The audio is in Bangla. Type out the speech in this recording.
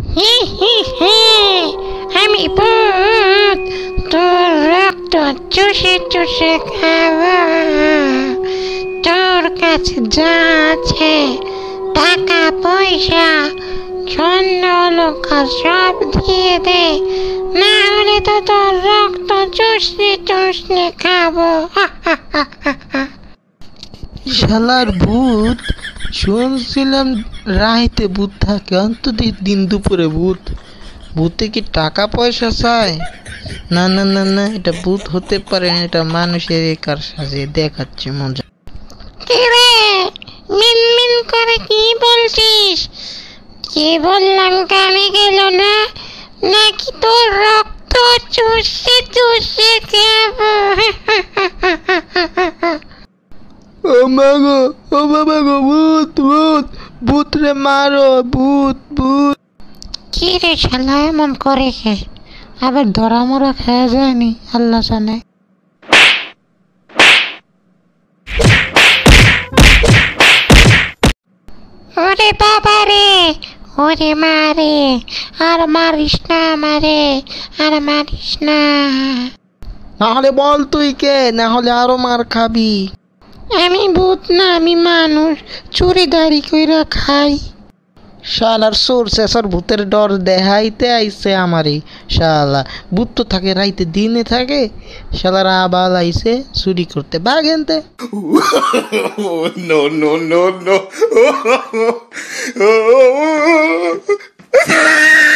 হি হি হি, আমি ভূত, তোর রক্ত চুষে চুষে খাবো। তোর কাছে যা আছে, টাকা পয়সা স্বর্ণ অলংকার সব দিয়ে দে, না হলে তো তোর রক্ত চুষে চুষে খাবো। শালার ভূত, শুনছিলাম রাইতে ভূত থাকে, অন্তত দিন দুপুরে ভূত। ভূতে কি টাকা পয়সা চায়? না না না না, এটা ভূত হতে পারে না, এটা মানুষের একার সাজে দেখাচ্ছে মজা। কিরে, মিনমিন করে কি বলছিস? কি বললাম কানে গেল না? নাকি তোর রক্ত চুষে চুষে খাবো? ও মা গো, ও বাবা গো, ভূত ভূত, ভূত রে মারো, ভূত ভূত। কি রে শালা এমন করে কে? আবার ধরা মরা খেয়ে যায়নি, আল্লাহ জানে। ওরে বাবা রে, ওরে মা রে, আর মারিস না আমারে, আর মারিস না। নাহলে বল তুই কে, না হলে আরো মার খাবি। আমি ভূত না, আমি মানুষ, চুরি দাড়ি কইরা খাই। শালার সোর শেষর ভূতের ডর দেখাইতে আইছে আমারে। শালা ভূত তো থাকে রাইতে, দিনে থাকে। শালার আবাল আইছে চুরি করতে, বাগেনতে। No, no, no, no.